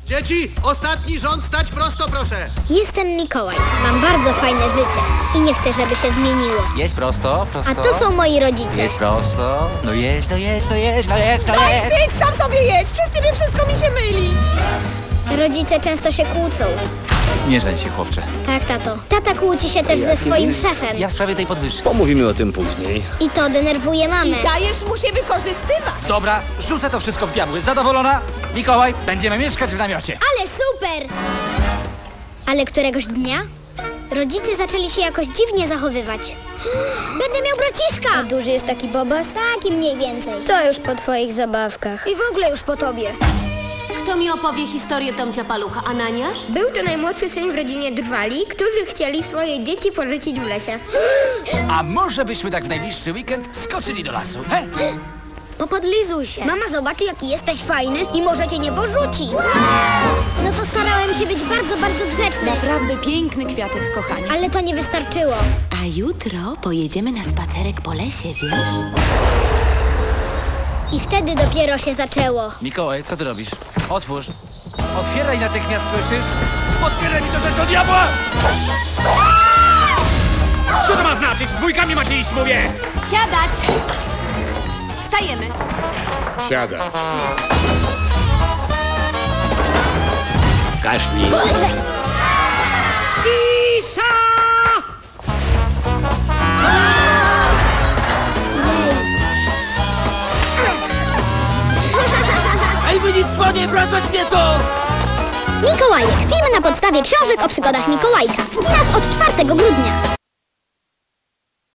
Dzieci, ostatni rząd stać prosto, proszę. Jestem Mikołaj. Mam bardzo fajne życie i nie chcę, żeby się zmieniło. Jedź prosto, prosto. A to są moi rodzice. Jedź prosto. No jedź, no jedź, no jedź, no jedź, no jedź. Jedź, sam sobie jedź, przez ciebie wszystko mi się myli. Rodzice często się kłócą. Nie żeń się, chłopcze. Tak, tato. Tata kłóci się też ze swoim szefem. Ja w sprawie tej podwyżki. Pomówimy o tym później. I to denerwuje mamę. I dajesz mu się wykorzystywać. Dobra, rzucę to wszystko w diabły. Zadowolona? Mikołaj, będziemy mieszkać w namiocie. Ale super! Ale któregoś dnia rodzice zaczęli się jakoś dziwnie zachowywać. Będę miał braciszka! A duży jest taki bobas? Taki mniej więcej. To już po twoich zabawkach. I w ogóle już po tobie. Kto mi opowie historię Tomcia Palucha? Ananiasz? Był to najmłodszy syn w rodzinie Drwali, którzy chcieli swoje dzieci porzucić w lesie. A może byśmy tak w najbliższy weekend skoczyli do lasu, he? Popodlizuj się. Mama zobaczy, jaki jesteś fajny i może cię nie porzuci. No to starałem się być bardzo, bardzo grzeczny. Naprawdę piękny kwiatek, kochanie. Ale to nie wystarczyło. A jutro pojedziemy na spacerek po lesie, wiesz? I wtedy dopiero się zaczęło. Mikołaj, co ty robisz? Otwórz. Otwieraj natychmiast, słyszysz? Otwieraj mi to rzecz do diabła! Co to ma znaczyć? Dwójkami macie iść, mówię! Siadać! Wstajemy. Siada. Kaszlij. Cisza! Ej, wy nic po nie, wracać mnie tu! Mikołajek. Film na podstawie książek o przygodach Mikołajka. W kinach od 4 grudnia.